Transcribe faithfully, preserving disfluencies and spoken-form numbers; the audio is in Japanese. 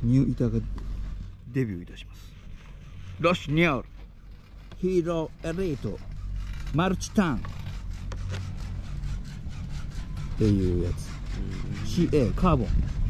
ニュー板がデビューいたします。ロシニョールヒーローエリートマルチタンっていうやつ。 シーエー カーボン